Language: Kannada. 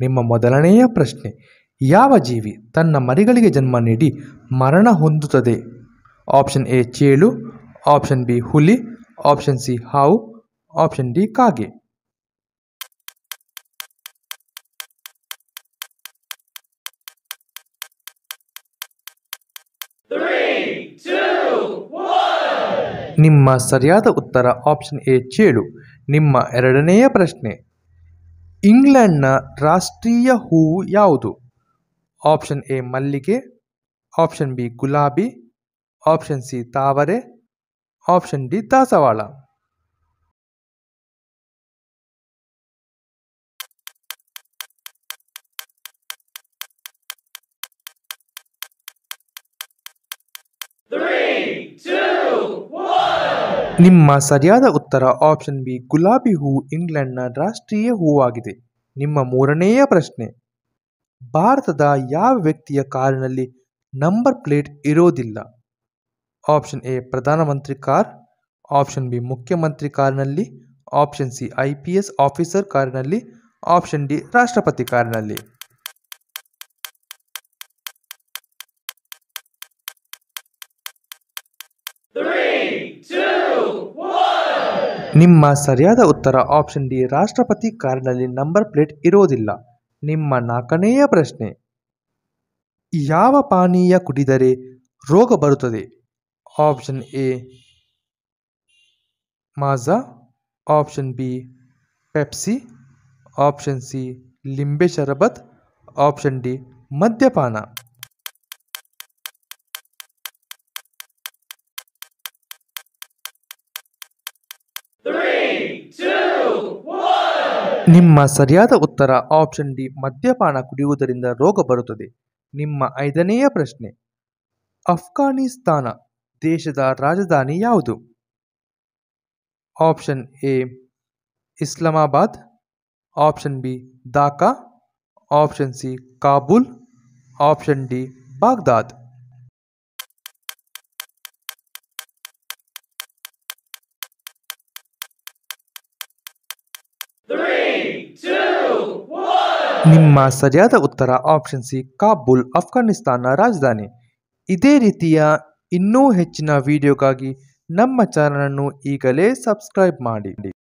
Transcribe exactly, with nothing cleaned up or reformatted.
ನಿಮ್ಮ ಮೊದಲನೆಯ ಪ್ರಶ್ನೆ, ಯಾವ ಜೀವಿ ತನ್ನ ಮರಿಗಳಿಗೆ ಜನ್ಮ ನೀಡಿ ಮರಣ ಹೊಂದುತ್ತದೆ? ಆಪ್ಷನ್ ಎ ಚೇಳು, ಆಪ್ಷನ್ ಬಿ ಹುಲಿ, ಆಪ್ಷನ್ ಸಿ ಹಾವು, ಆಪ್ಷನ್ ಡಿ ಕಾಗೆ. ನಿಮ್ಮ ಸರಿಯಾದ ಉತ್ತರ ಆಪ್ಷನ್ ಎ ಚೇಳು. ನಿಮ್ಮ ಎರಡನೆಯ ಪ್ರಶ್ನೆ, ಇಂಗ್ಲೆಂಡ್ನ ರಾಷ್ಟ್ರೀಯ ಹೂವು ಯಾವುದು? ಆಪ್ಷನ್ ಎ ಮಲ್ಲಿಗೆ, ಆಪ್ಷನ್ ಬಿ ಗುಲಾಬಿ, ಆಪ್ಷನ್ ಸಿ ತಾವರೆ, ಆಪ್ಷನ್ ಡಿ ದಾಸವಾಳ. ನಿಮ್ಮ ಸರಿಯಾದ ಉತ್ತರ ಆಪ್ಷನ್ ಬಿ ಗುಲಾಬಿ ಹೂವು ಇಂಗ್ಲೆಂಡ್ನ ರಾಷ್ಟ್ರೀಯ ಹೂವಾಗಿದೆ. ನಿಮ್ಮ ಮೂರನೆಯ ಪ್ರಶ್ನೆ, ಭಾರತದ ಯಾವ ವ್ಯಕ್ತಿಯ ಕಾರಿನಲ್ಲಿ ನಂಬರ್ ಪ್ಲೇಟ್ ಇರೋದಿಲ್ಲ? ಆಪ್ಷನ್ ಎ ಪ್ರಧಾನಮಂತ್ರಿ ಕಾರ್, ಆಪ್ಷನ್ ಬಿ ಮುಖ್ಯಮಂತ್ರಿ ಕಾರಿನಲ್ಲಿ, option C I P S officer ಕಾರಿನಲ್ಲಿ, ಆಪ್ಷನ್ ಡಿ ರಾಷ್ಟ್ರಪತಿ ಕಾರಿನಲ್ಲಿ. ನಿಮ್ಮ ಸರಿಯಾದ ಉತ್ತರ ಆಪ್ಷನ್ ಡಿ ರಾಷ್ಟ್ರಪತಿ ಕಾರಿನಲ್ಲಿ ನಂಬರ್ ಪ್ಲೇಟ್ ಇರೋದಿಲ್ಲ. ನಿಮ್ಮ ನಾಲ್ಕನೆಯ ಪ್ರಶ್ನೆ, ಯಾವ ಪಾನೀಯ ಕುಡಿದರೆ ರೋಗ ಬರುತ್ತದೆ? Option A Maaza, option B Pepsi, option C ಲಿಂಬೆ ಶರಬತ್, ಆಪ್ಷನ್ ಡಿ ಮದ್ಯಪಾನ. ನಿಮ್ಮ ಸರಿಯಾದ ಉತ್ತರ ಆಪ್ಷನ್ ಡಿ ಮದ್ಯಪಾನ ಕುಡಿಯುವುದರಿಂದ ರೋಗ ಬರುತ್ತದೆ. ನಿಮ್ಮ ಐದನೆಯ ಪ್ರಶ್ನೆ, ಅಫ್ಘಾನಿಸ್ತಾನ ದೇಶದ ರಾಜಧಾನಿ ಯಾವುದು? Option A Islamabad, option B Dhaka, option C Kabul, option D Baghdad. ನಿಮ್ಮ ಸರಿಯಾದ ಉತ್ತರ ಆಪ್ಷನ್ ಸಿ ಕಾಬೂಲ್ ಅಫ್ಘಾನಿಸ್ತಾನ ರಾಜಧಾನಿ. ಇದೇ ರೀತಿಯ ಇನ್ನೂ ಹೆಚ್ಚಿನ ವಿಡಿಯೋಗಾಗಿ ನಮ್ಮ ಚಾನಲನ್ನು ಈಗಲೇ ಸಬ್ಸ್ಕ್ರೈಬ್ ಮಾಡಿ.